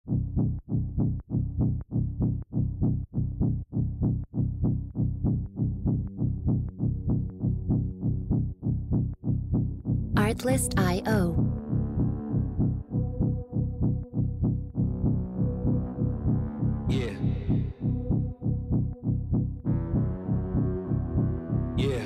Artlist.io. Yeah. Yeah.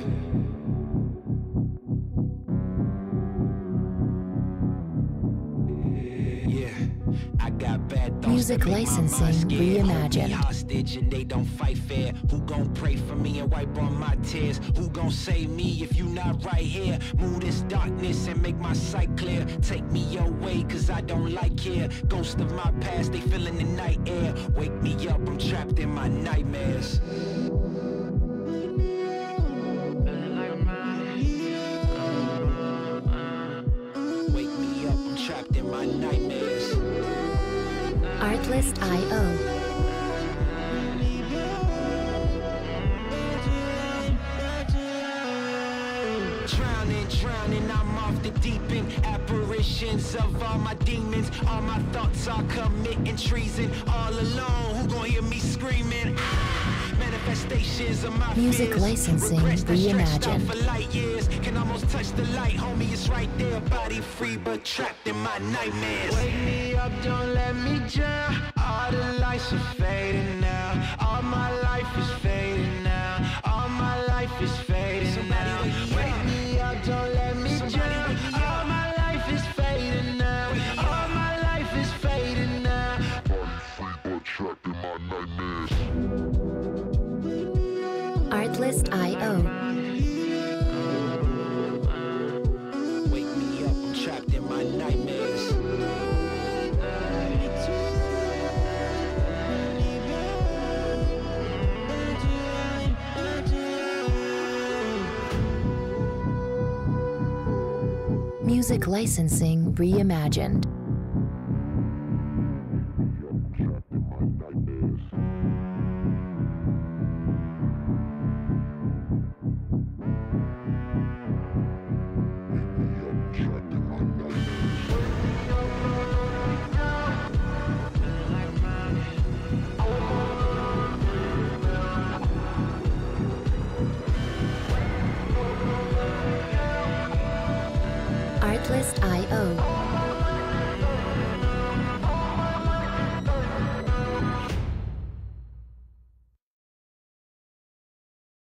Yeah. I got bad thoughts. Music licensing reimagined. Hostage and they don't fight fair. Who gon' pray for me and wipe on my tears? Who gon' save me if you not right here? Move this darkness and make my sight clear. Take me your way cause I don't like here. Ghosts of my past, they feeling the night air. Wake me up, I'm trapped in my nightmares. Wake me up, I'm trapped in my nightmares. Artlist.io. Drowning, I'm off the deep end. Apparitions of all my demons. All my thoughts are committing treason. All alone, who gon' hear me screaming? Manifestations of my Music fears. licensing Regrets that stretched out reimagined. for light years. Can almost touch the light, homie, it's right there. Body free, but trapped in my nightmares. Wake me up, don't let me drown. All the lights are fading now. All my life is fading now. All my life is fading now. Wake me up, don't let me drown. All my life is fading now. All my life is fading now. Body free, but trapped in my nightmares. Artlist.io. Wake me up, I'm trapped in my nightmares. Music licensing reimagined. Artlist.io.